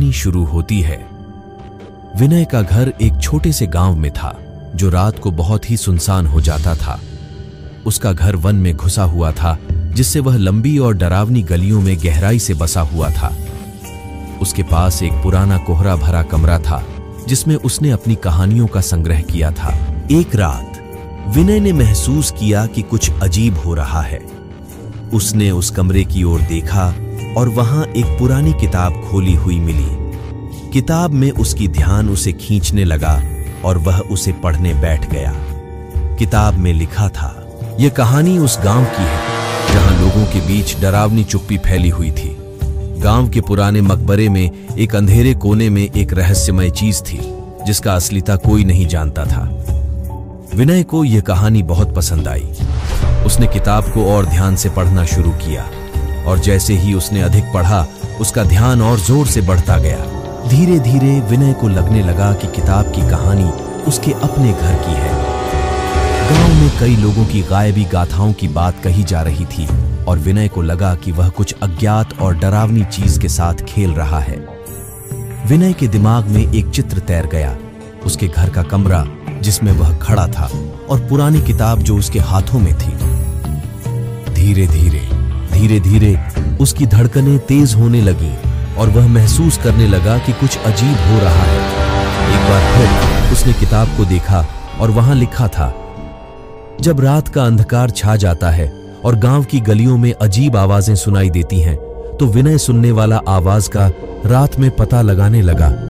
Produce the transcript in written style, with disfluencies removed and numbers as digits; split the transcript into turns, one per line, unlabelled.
कहानी शुरू होती है। विनय का घर एक छोटे से गांव में था जो रात को बहुत ही सुनसान हो जाता था। उसका घर वन में घुसा हुआ था, जिससे वह लंबी और डरावनी गलियों में गहराई से बसा हुआ था। उसके पास एक पुराना कोहरा भरा कमरा था जिसमें उसने अपनी कहानियों का संग्रह किया था। एक रात विनय ने महसूस किया कि कुछ अजीब हो रहा है। उसने उस कमरे की ओर देखा और वहां एक पुरानी किताब खोली हुई मिली। किताब में उसकी ध्यान उसे खींचने लगा और वह उसे पढ़ने बैठ गया। किताब में लिखा था, यह कहानी उस गांव की है जहां लोगों के बीच डरावनी चुप्पी फैली हुई थी। गांव के पुराने मकबरे में एक अंधेरे कोने में एक रहस्यमय चीज थी जिसका असलियता कोई नहीं जानता था। विनय को यह कहानी बहुत पसंद आई। उसने किताब को और ध्यान से पढ़ना शुरू किया और जैसे ही उसने अधिक पढ़ा, उसका ध्यान और जोर से बढ़ता गया। धीरे धीरे विनय को लगने लगा कि किताब की कहानी उसके अपने घर की है। गांव में कई लोगों की गायबी गाथाओं की बात कही जा रही थी और विनय को लगा कि वह कुछ अज्ञात और डरावनी चीज के साथ खेल रहा है। विनय के दिमाग में एक चित्र तैर गया, उसके घर का कमरा जिसमें वह खड़ा था और पुरानी किताब जो उसके हाथों में थी। धीरे धीरे उसकी धड़कनें तेज होने लगी और वह महसूस करने लगा कि कुछ अजीब हो रहा है। एक बार फिर उसने किताब को देखा और वहां लिखा था, जब रात का अंधकार छा जाता है और गांव की गलियों में अजीब आवाजें सुनाई देती हैं, तो विनय सुनने वाला आवाज का रात में पता लगाने लगा।